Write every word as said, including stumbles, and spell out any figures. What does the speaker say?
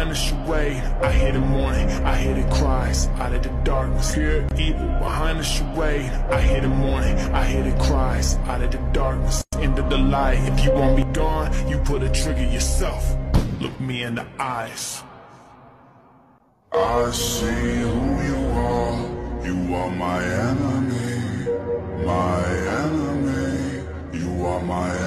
behind the charade. I hear the mourning, I hear the cries out of the darkness. Hear evil behind the charade. I hear the mourning, I hear the cries out of the darkness. Into the light, if you want me gone, you pull the trigger yourself. Look me in the eyes. I see who you are. You are my enemy, my enemy. You are my enemy.